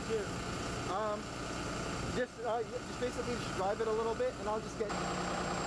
I do? Just basically just drive it a little bit, and I'll just get